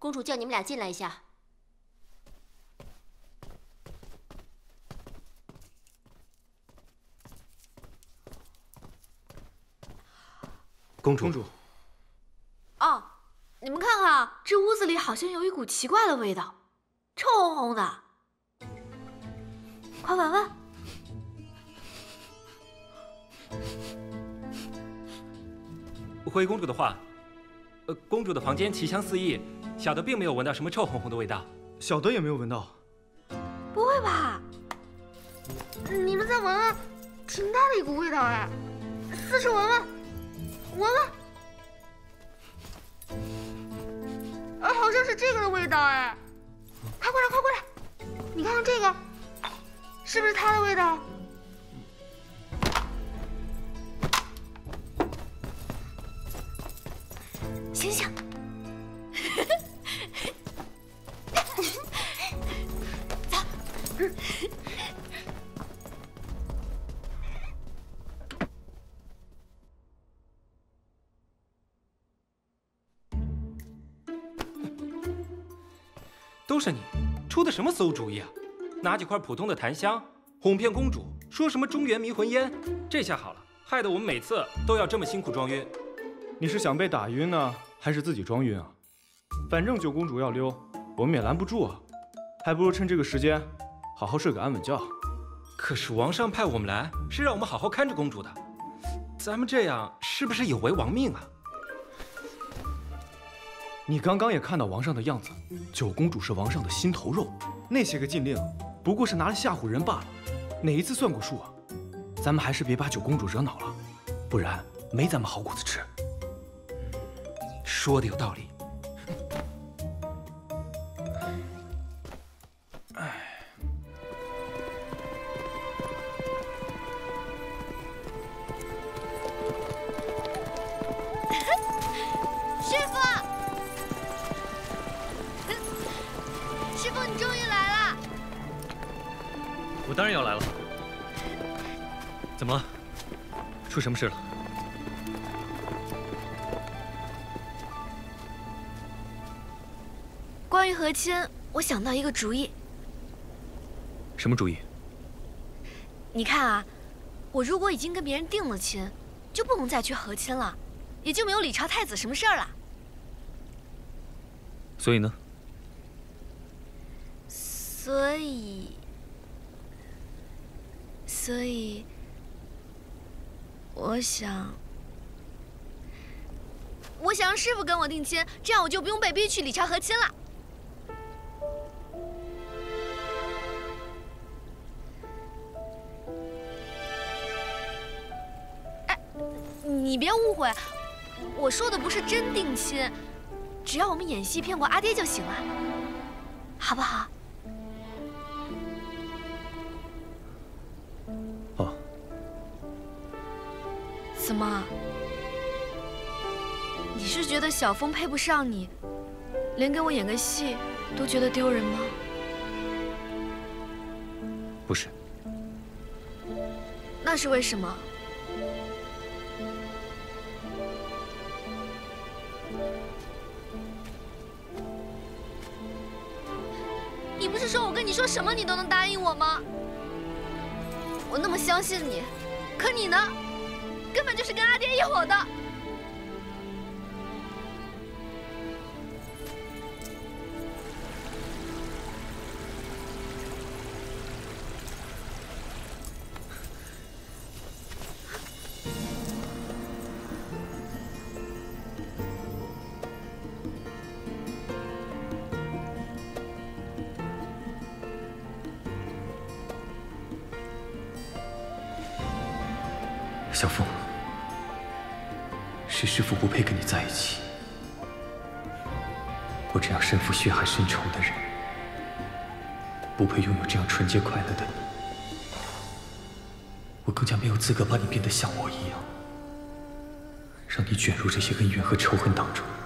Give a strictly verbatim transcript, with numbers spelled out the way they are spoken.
公主叫你们俩进来一下。 公主。公主。 哦，你们看看，这屋子里好像有一股奇怪的味道，臭烘烘的。快闻闻。 回公主的话，呃，公主的房间奇香四溢，小的并没有闻到什么臭烘烘的味道。 小的也没有闻到。 不会吧？ 你们再闻闻，挺大的一股味道哎！四处闻闻，闻闻，啊，好像是这个的味道哎！快过来，快过来，你看看这个，是不是它的味道？ 醒醒！走。 都是你，出的什么馊主意啊？拿几块普通的檀香哄骗公主，说什么中原迷魂烟，这下好了，害得我们每次都要这么辛苦装晕。 你是想被打晕呢，还是自己装晕啊？反正九公主要溜，我们也拦不住啊，还不如趁这个时间，好好睡个安稳觉。 可是王上派我们来，是让我们好好看着公主的，咱们这样是不是有违王命啊？ 你刚刚也看到王上的样子，九公主是王上的心头肉，那些个禁令不过是拿来吓唬人罢了，哪一次算过数啊？咱们还是别把九公主惹恼了，不然没咱们好果子吃。 说的有道理。哎， 师傅，师傅，你终于来了！ 我当然要来了。怎么了？出什么事了？ 关于和亲，我想到一个主意。 什么主意？ 你看啊，我如果已经跟别人定了亲，就不能再去和亲了，也就没有李朝太子什么事儿了。 所以呢？ 所以，所以，我想，我想让师傅跟我定亲，这样我就不用被逼去李朝和亲了。 你别误会，我说的不是真定亲，只要我们演戏骗过阿爹就行了，好不好？ 哦。 怎么？你是觉得小峰配不上你，连跟我演个戏都觉得丢人吗？ 不是。 那是为什么？ 你不是说我跟你说什么你都能答应我吗？我那么相信你，可你呢，根本就是跟阿爹一伙的。 小凤，是师父不配跟你在一起。我这样身负血海深仇的人，不配拥有这样纯洁快乐的你。我更加没有资格把你变得像我一样，让你卷入这些恩怨和仇恨当中。